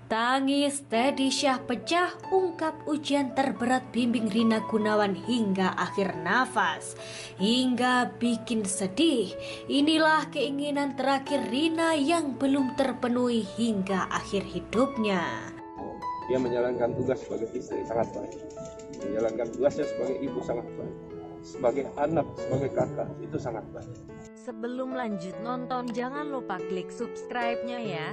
Tangis Teddy Syah pecah ungkap ujian terberat bimbing Rina Gunawan hingga akhir nafas. Hingga bikin sedih. Inilah keinginan terakhir Rina yang belum terpenuhi hingga akhir hidupnya. Dia menjalankan tugas sebagai istri sangat baik. Menjalankan tugasnya sebagai ibu sangat baik. Sebagai anak, sebagai kakak itu sangat baik. Sebelum lanjut nonton jangan lupa klik subscribe-nya ya.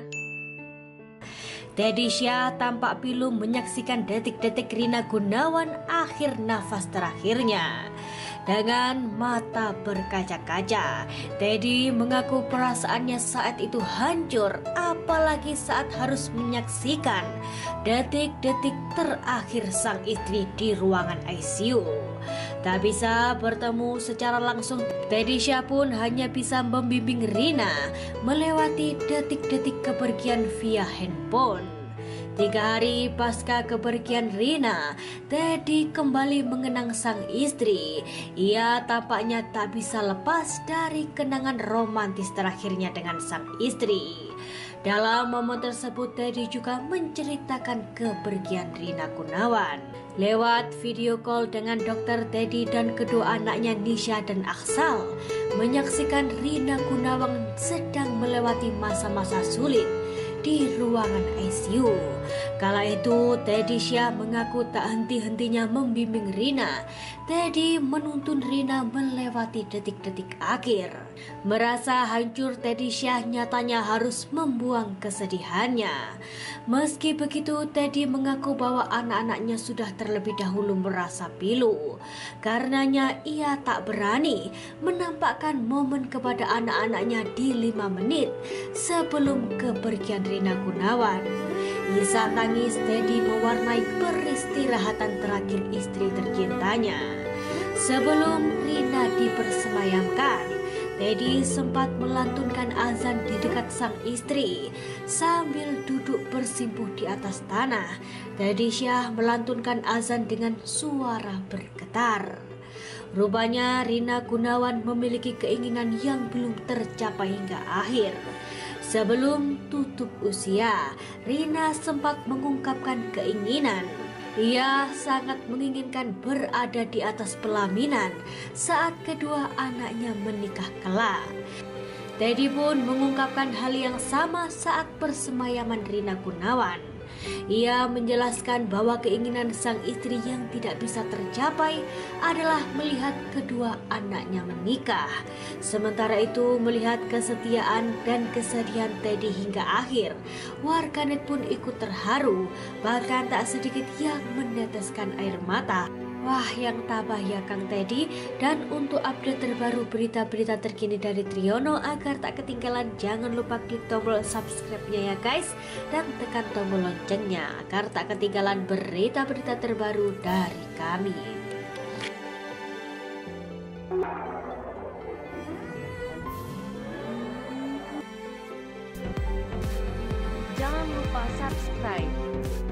Teddy Syah tampak pilu menyaksikan detik-detik Rina Gunawan akhir nafas terakhirnya. Dengan mata berkaca-kaca, Teddy mengaku perasaannya saat itu hancur, apalagi saat harus menyaksikan detik-detik terakhir sang istri di ruangan ICU. Tak bisa bertemu secara langsung, Teddy Syah pun hanya bisa membimbing Rina melewati detik-detik kepergian via handphone. 3 hari pasca kepergian Rina, Teddy kembali mengenang sang istri. Ia tampaknya tak bisa lepas dari kenangan romantis terakhirnya dengan sang istri. Dalam momen tersebut, Teddy juga menceritakan kepergian Rina Gunawan. Lewat video call dengan dokter, Teddy dan kedua anaknya Nisha dan Aksal menyaksikan Rina Gunawan sedang melewati masa-masa sulit di ruangan ICU. Kala itu Teddy Syah mengaku tak henti-hentinya membimbing Rina. Teddy menuntun Rina melewati detik-detik akhir. Merasa hancur, Teddy Syah nyatanya harus membuang kesedihannya. Meski begitu, Teddy mengaku bahwa anak-anaknya sudah terlebih dahulu merasa pilu. Karenanya ia tak berani menampakkan momen kepada anak-anaknya di 5 menit sebelum kepergian Rina Gunawan. Isak tangis Teddy mewarnai peristirahatan terakhir istri tercintanya. Sebelum Rina dipersemayamkan, Teddy sempat melantunkan azan di dekat sang istri sambil duduk bersimpuh di atas tanah. Teddy Syah melantunkan azan dengan suara bergetar. Rupanya Rina Gunawan memiliki keinginan yang belum tercapai hingga akhir. Sebelum tutup usia, Rina sempat mengungkapkan keinginan. Ia sangat menginginkan berada di atas pelaminan saat kedua anaknya menikah kelak. Teddy pun mengungkapkan hal yang sama saat persemayaman Rina Gunawan. Ia menjelaskan bahwa keinginan sang istri yang tidak bisa tercapai adalah melihat kedua anaknya menikah. Sementara itu, melihat kesetiaan dan kesedihan Teddy hingga akhir, warganet pun ikut terharu, bahkan tak sedikit yang meneteskan air mata. Wah, yang tabah ya Kang Teddy. Dan untuk update terbaru berita-berita terkini dari Triono, agar tak ketinggalan, jangan lupa klik tombol subscribe-nya ya guys, dan tekan tombol loncengnya agar tak ketinggalan berita-berita terbaru dari kami. Jangan lupa subscribe.